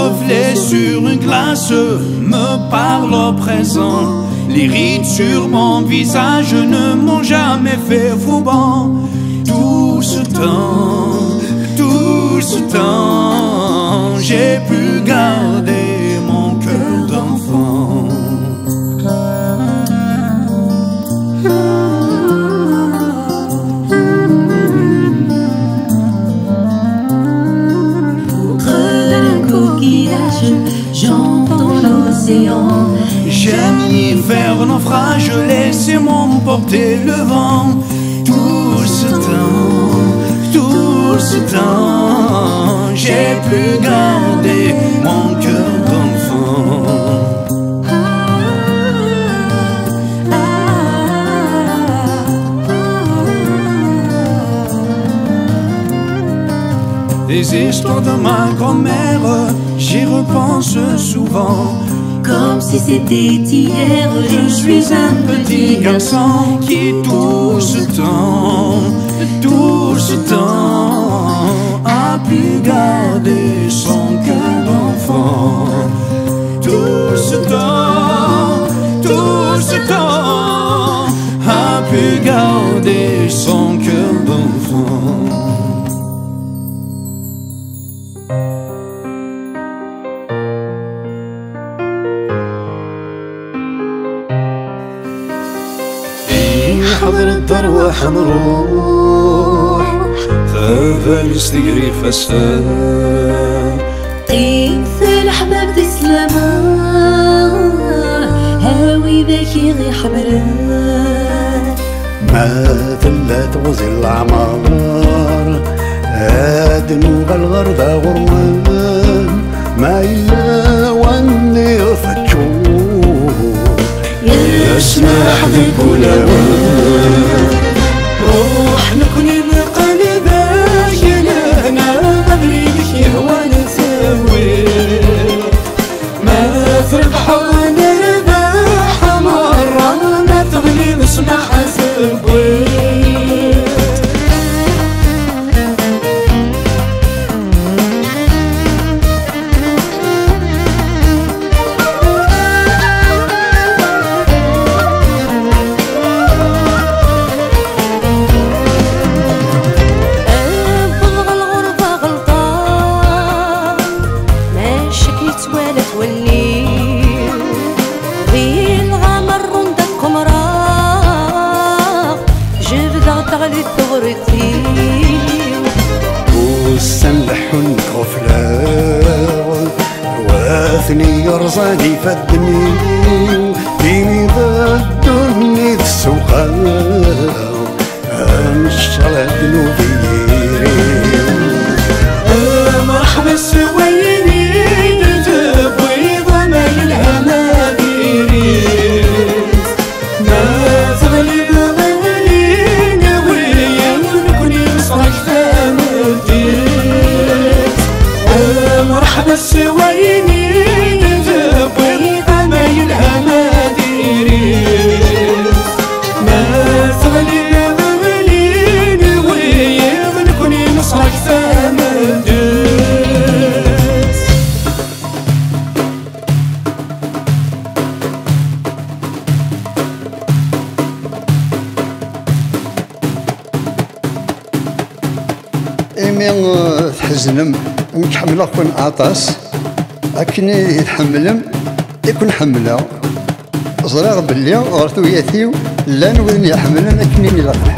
reflet sur une glace me parle au présent. Les rides sur mon visage ne m'ont jamais fait fauban. Tout ce temps, j'ai pu garder mon cœur d'enfant. J'entends l'océan. J'aime y faire naufrage, laisser m'emporter le vent. Tout ce temps, j'ai pu garder mon cœur d'enfant. Des histoires de ma grand-mère, j'y repense souvent. Comme si c'était hier, je suis un petit garçon qui tout ce temps a pu garder son cœur d'enfant. Tout ce temps a pu garder son cœur d'enfant. حضر الدروح نروح فالس تقري فسان قيث الأحباب تسلما هاوي ذاكي غي حبران ما ثلات غزي العمار هادنو بالغردة غرمان ما إلا واني فتشوف يسمح بكل وان روح نكوني بقلبك لهنا قبلي بك يهوى نسوي ما في البحر نربح مرة ما تغلي نسمع سبوي والسلحن غفلان واثني يرزاني فدني ديني ضدني السوقان انشرد نوبيري مرحبا سويني نجيب ويضا ما يلهنا ديري ما تغلب غلينا ويا نكوني صاك ثامديت مرحبا سويني نجيب ويضا ما يلهنا ديري ما تغلب غلينا ويا نكوني صاك ثامديت. إيمي تحزنم نتحمل أكون عطاس أكني يتحملم يكون حملة زرار بلي غرتو ياتيو لا نوذن يحملن أكني نلقح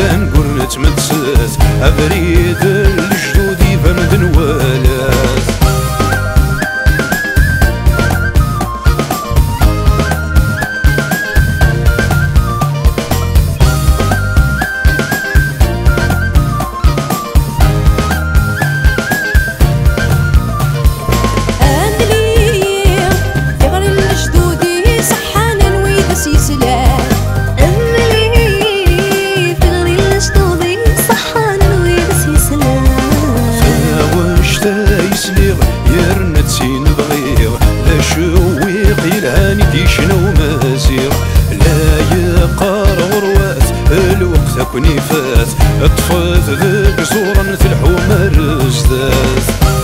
تنقول نتمدسس أبريد الجدود يبان نوالات يرنتسين بغير لا شويق يلهاني ديشنا ومازير لا يقار غروات الوقت كوني فات طفات ذاك زورا تلحو مرزدات